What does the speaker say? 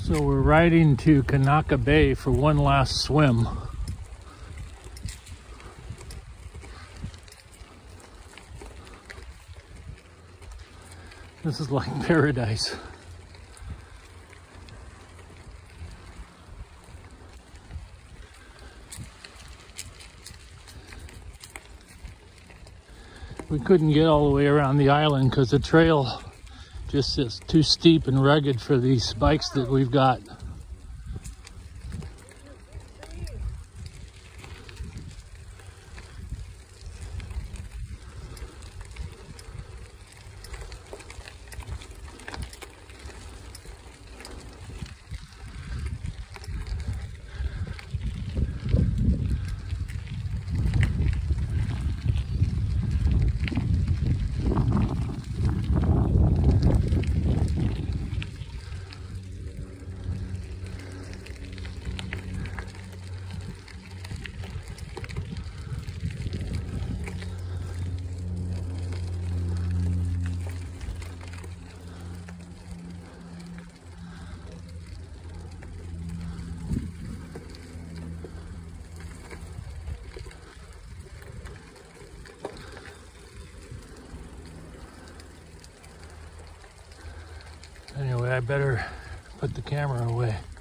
So we're riding to Kanaka Bay for one last swim. This is like paradise. We couldn't get all the way around the island because the trail just is too steep and rugged for these bikes that we've got. Anyway, I better put the camera away.